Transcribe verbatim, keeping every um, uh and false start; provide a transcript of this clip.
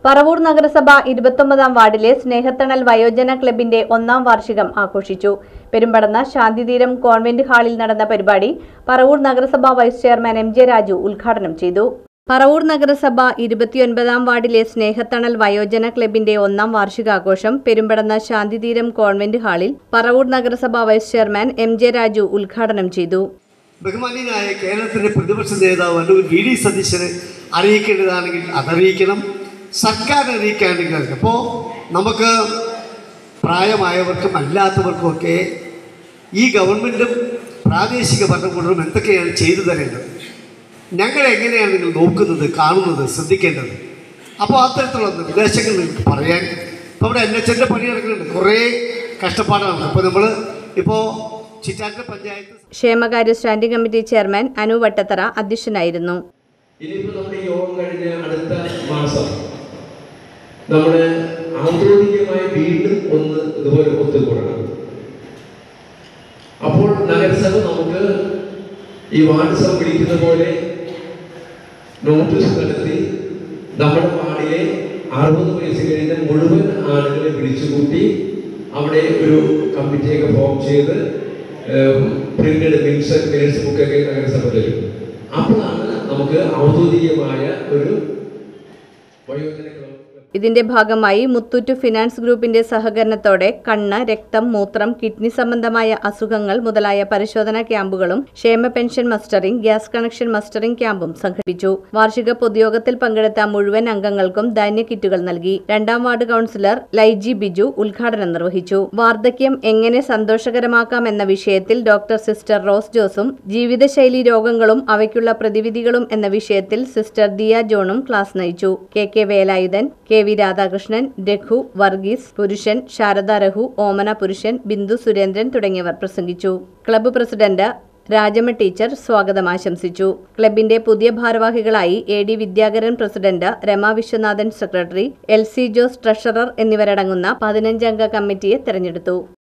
പറവൂർ നഗരസഭ ഇരുപത്തൊമ്പതാം വാർഡിലെ സ്നേഹത്തണൽ വയോജന ക്ലബിന്റെ ഒന്നാം വാർഷികം ആഘോഷിച്ചു. പെരുമ്പടന്ന ശാന്തിതീരം കോൺവെന്റ് ഹാളിൽ നടന്ന പരിപാടി പറവൂർ നഗരസഭ vice chairman M J Raju ഉദ്ഘാടനം ചെയ്തു. പറവൂർ നഗരസഭ ഇരുപത്തിയൊൻപതാം വാർഡിലെ സ്നേഹത്തണൽ വയോജന ക്ലബിന്റെ ഒന്നാം വാർഷികാഘോഷം പെരുമ്പടന്ന ശാന്തിതീരം കോൺവെന്റ് ഹാളിൽ പറവൂർ നഗരസഭ vice chairman M J Raju ഉദ്ഘാടനം ചെയ്തു. ബഹുമാന്യനായ കേരളത്തിന്റെ പ്രതിപക്ഷ നേതാവ് അല്ലെങ്കിൽ വി ഡി സതീശനെ അറിയിക്കേണ്ടതാണെങ്കിൽ അതറിയിക്കണം, സർക്കാർ അറിയിക്കാണെങ്കിൽ. അപ്പോൾ നമുക്ക് പ്രായമായവർക്കും അല്ലാത്തവർക്കുമൊക്കെ ഈ ഗവൺമെൻറ്റും പ്രാദേശിക ഭരണകൂടവും എന്തൊക്കെയാണ് ചെയ്തു തരേണ്ടത്, ഞങ്ങൾ എങ്ങനെയാണ് നിങ്ങൾ നോക്കുന്നത്, കാണുന്നത്, ശ്രദ്ധിക്കേണ്ടത്. അപ്പോൾ അത്തരത്തിലുള്ള നിർദ്ദേശങ്ങൾ നിങ്ങൾക്ക് പറയാൻ ഇപ്പോൾ ഇവിടെ എൻ എച്ച് എൻ്റെ പണി നടക്കുന്നുണ്ട്, കുറേ കഷ്ടപ്പാടാണ്. അപ്പോൾ നമ്മൾ ഇപ്പോൾ ചിറ്റാറ്റ പഞ്ചായത്ത് ക്ഷേമകാര്യ standing committee chairman Anu Vattathara അധ്യക്ഷനായിരുന്നു. ഇനിയിപ്പോൾ നമ്മുടെ യോഗം കഴിഞ്ഞ അടുത്ത മാസം നമ്മൾ ഔദ്യോഗികമായി വീണ്ടും ഒന്ന് ഇതുപോലെ ഒത്തുകൂടണം. അപ്പോൾ നഗരസഭ നമുക്ക് ഈ വാർഡ് സഭ വിളിക്കുന്ന പോലെ നോട്ടീസ് നടത്തി നമ്മുടെ വാർഡിലെ അറുപത് വയസ്സ് കഴിഞ്ഞ മുഴുവൻ ആളുകളെ വിളിച്ചുകൂട്ടി അവിടെ ഒരു കമ്മിറ്റിയൊക്കെ ഫോം ചെയ്ത് പ്രിന്റഡ് മിനിറ്റ്സ് മിനിറ്റ്സ് ബുക്കൊക്കെ നഗരസഭ തരും. അപ്പോഴാണ് നമുക്ക് ഔദ്യോഗികമായ ഒരു വയോജന ക്ലബ്. ഇതിന്റെ ഭാഗമായി മുത്തൂറ്റ് ഫിനാൻസ് ഗ്രൂപ്പിന്റെ സഹകരണത്തോടെ കണ്ണ്, രക്തം, മൂത്രം, കിഡ്നി സംബന്ധമായ അസുഖങ്ങൾ മുതലായ പരിശോധനാ ക്യാമ്പുകളും ക്ഷേമ pension mustering, gas connection mustering ക്യാമ്പും സംഘടിപ്പിച്ചു. വാർഷിക പൊതുയോഗത്തിൽ പങ്കെടുത്ത മുഴുവൻ അംഗങ്ങൾക്കും ധാന്യ കിറ്റുകൾ നൽകി. രണ്ടാം വാർഡ് കൌൺസിലർ ലൈജി ബിജു ഉദ്ഘാടനം നിർവഹിച്ചു. വാർദ്ധക്യം എങ്ങനെ സന്തോഷകരമാക്കാം എന്ന വിഷയത്തിൽ ഡോക്ടർ സിസ്റ്റർ റോസ് ജോസും ജീവിതശൈലി രോഗങ്ങളും അവയ്ക്കുള്ള പ്രതിവിധികളും എന്ന വിഷയത്തിൽ സിസ്റ്റർ ദിയ ജോണും ക്ലാസ് നയിച്ചു. K K Velayudhan, K V Radhakrishnan, Raghu, Varghese Purushan, Sarada Raghu, ഓമന പുരുഷൻ, ബിന്ദു സുരേന്ദ്രൻ തുടങ്ങിയവർ പ്രസംഗിച്ചു. ക്ലബ്ബ് പ്രസിഡന്റ് രാജമ്മ ടീച്ചർ സ്വാഗതം ആശംസിച്ചു. ക്ലബിന്റെ പുതിയ ഭാരവാഹികളായി A D Vidyakaran president, Rama Viswanathan secretary, L C Jose treasurer എന്നിവരടങ്ങുന്ന പതിനഞ്ചംഗ കമ്മിറ്റിയെ തെരഞ്ഞെടുത്തു.